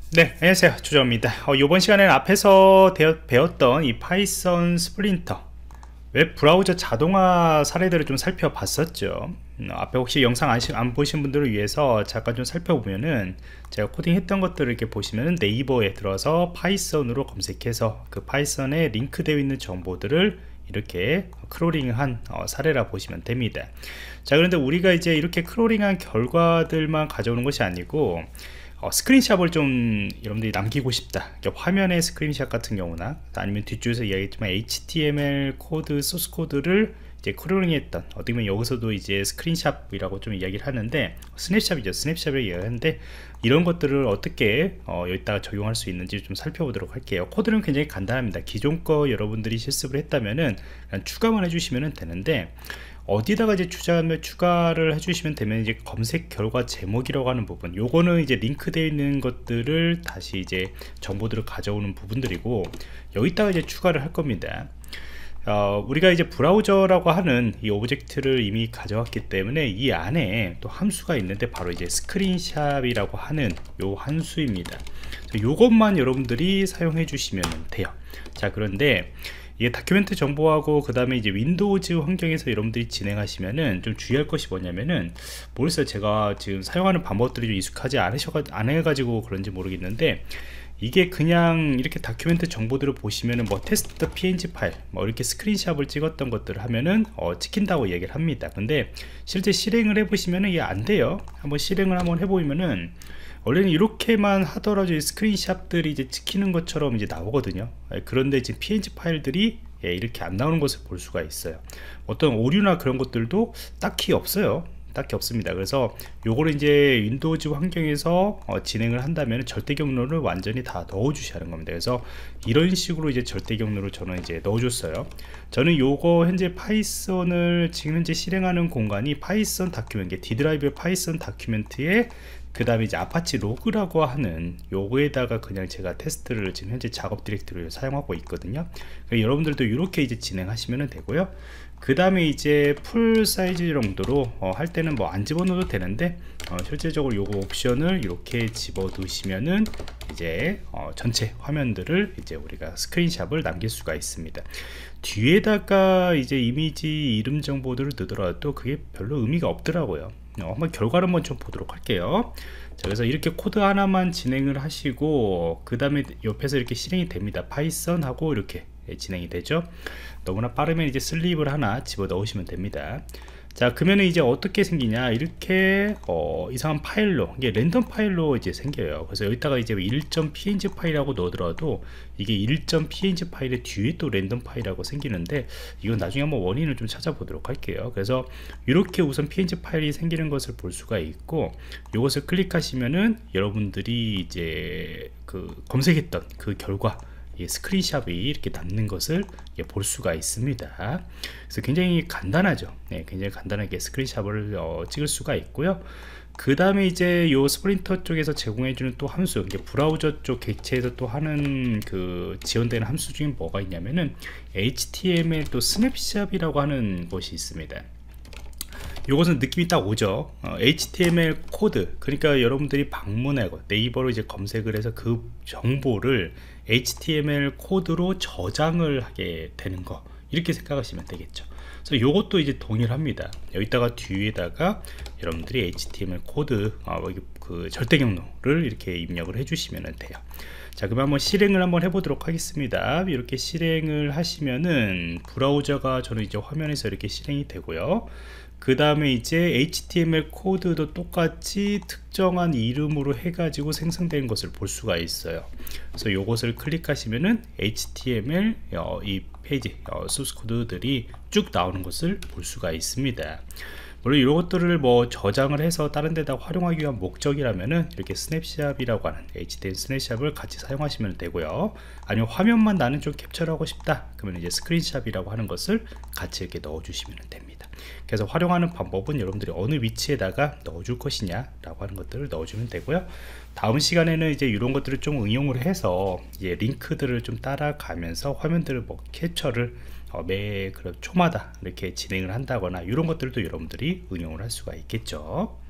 네, 안녕하세요. 조정입니다. 이번 시간에는 앞에서 배웠던 이 파이썬 스플린터 웹 브라우저 자동화 사례들을 좀 살펴봤었죠. 앞에 혹시 영상 안 보신 분들을 위해서 잠깐 좀 살펴보면은 제가 코딩했던 것들을 이렇게 보시면은 네이버에 들어서 파이썬으로 검색해서 그 파이썬에 링크되어 있는 정보들을 이렇게 크롤링한 사례라 보시면 됩니다. 자, 그런데 우리가 이제 이렇게 크롤링한 결과들만 가져오는 것이 아니고 스크린샷을 좀 여러분들이 남기고 싶다, 그러니까 화면의 스크린샷 같은 경우나 아니면 뒤쪽에서 이야기했지만 HTML 코드, 소스 코드를 이제 크롤링 했던, 어떻게 보면 여기서도 이제 스크린샷이라고 좀 이야기를 하는데 스냅샷이죠. 스냅샷을 이야기하는데 이런 것들을 어떻게 여기다가 적용할 수 있는지 좀 살펴보도록 할게요. 코드는 굉장히 간단합니다. 기존 거 여러분들이 실습을 했다면은 그냥 추가만 해주시면 되는데, 어디다가 이제 추가를 해주시면 되면 이제 검색 결과 제목이라고 하는 부분, 요거는 이제 링크되어 있는 것들을 다시 이제 정보들을 가져오는 부분들이고, 여기다가 이제 추가를 할 겁니다. 우리가 이제 브라우저라고 하는 이 오브젝트를 이미 가져왔기 때문에 이 안에 또 함수가 있는데 바로 이제 스크린샵이라고 하는 요 함수입니다. 요것만 여러분들이 사용해 주시면 돼요. 자, 그런데 이게 다큐멘트 정보하고 그 다음에 이제 윈도우즈 환경에서 여러분들이 진행하시면은 좀 주의할 것이 뭐냐면은, 모르겠어요, 제가 지금 사용하는 방법들이 좀 익숙하지 안 해가지고 그런지 모르겠는데, 이게 그냥 이렇게 다큐멘트 정보들을 보시면은 뭐 테스트 png 파일 뭐 이렇게 스크린샷을 찍었던 것들을 하면은 찍힌다고 얘기를 합니다. 근데 실제 실행을 해보시면은 이게 안 돼요. 한번 실행을 한번 해보면은 원래는 이렇게만 하더라도 스크린샷들이 이제 찍히는 것처럼 이제 나오거든요. 그런데 지금 png 파일들이 이렇게 안 나오는 것을 볼 수가 있어요. 어떤 오류나 그런 것들도 딱히 없어요. 딱히 없습니다. 그래서 요거를 이제 윈도우즈 환경에서 진행을 한다면 절대 경로를 완전히 다 넣어 주셔야 하는 겁니다. 그래서 이런 식으로 이제 절대 경로를 저는 이제 넣어 줬어요. 저는 요거 현재 파이썬을 지금 현재 실행하는 공간이 파이썬 다큐멘트, D 드라이브의 파이썬 다큐멘트에 그 다음에 이제 아파치 로그라고 하는 요거에다가 그냥 제가 테스트를 지금 현재 작업 디렉토리를 사용하고 있거든요. 그러니까 여러분들도 이렇게 이제 진행하시면 되고요. 그 다음에 이제 풀 사이즈 정도로 할 때는 뭐 안 집어넣어도 되는데, 실제적으로 요거 옵션을 이렇게 집어 두시면은 이제 전체 화면들을 이제 우리가 스크린샷을 남길 수가 있습니다. 뒤에다가 이제 이미지 이름 정보들을 넣더라도 그게 별로 의미가 없더라고요. 한번 결과를 한번 좀 보도록 할게요. 자, 그래서 이렇게 코드 하나만 진행을 하시고 그 다음에 옆에서 이렇게 실행이 됩니다. 파이썬 하고 이렇게 진행이 되죠. 너무나 빠르면 이제 슬립을 하나 집어 넣으시면 됩니다. 자, 그러면 이제 어떻게 생기냐, 이렇게 이상한 파일로, 이게 랜덤 파일로 이제 생겨요. 그래서 여기다가 이제 1.png 파일이라고 넣더라도 이게 1.png 파일의 뒤에 또 랜덤 파일이라고 생기는데, 이건 나중에 한번 원인을 좀 찾아보도록 할게요. 그래서 이렇게 우선 png 파일이 생기는 것을 볼 수가 있고, 이것을 클릭하시면은 여러분들이 이제 그 검색했던 그 결과 스크린샷이 이렇게 남는 것을 볼 수가 있습니다. 그래서 굉장히 간단하죠. 네, 굉장히 간단하게 스크린샷을 찍을 수가 있고요. 그 다음에 이제 요 스프린터 쪽에서 제공해주는 또 함수, 이게 브라우저 쪽 객체에서 또 하는 그 지원되는 함수 중에 뭐가 있냐면은 HTML 또 스냅샷이라고 하는 것이 있습니다. 요것은 느낌이 딱 오죠. HTML 코드, 그러니까 여러분들이 방문하고 네이버로 이제 검색을 해서 그 정보를 HTML 코드로 저장을 하게 되는 거, 이렇게 생각하시면 되겠죠. 그래서 요것도 이제 동일합니다. 여기다가 뒤에다가 여러분들이 HTML 코드 그 절대 경로를 이렇게 입력을 해주시면 돼요. 자, 그럼 한번 실행을 한번 해보도록 하겠습니다. 이렇게 실행을 하시면은 브라우저가 저는 이제 화면에서 이렇게 실행이 되고요. 그 다음에 이제 HTML 코드도 똑같이 특정한 이름으로 해가지고 생성된 것을 볼 수가 있어요. 그래서 요것을 클릭하시면은 HTML 이 페이지 소스 코드들이 쭉 나오는 것을 볼 수가 있습니다. 물론 이런 것들을 뭐 저장을 해서 다른 데다 활용하기 위한 목적이라면은 이렇게 스냅샷이라고 하는 HTML 스냅샷을 같이 사용하시면 되고요. 아니면 화면만 나는 좀 캡처를 하고 싶다, 그러면 이제 스크린샷이라고 하는 것을 같이 이렇게 넣어 주시면 됩니다. 그래서 활용하는 방법은 여러분들이 어느 위치에다가 넣어줄 것이냐 라고 하는 것들을 넣어주면 되고요. 다음 시간에는 이제 이런 것들을 좀 응용을 해서 이제 링크들을 좀 따라가면서 화면들을 뭐 캡처를 매 그런 초마다 이렇게 진행을 한다거나 이런 것들도 여러분들이 응용을 할 수가 있겠죠.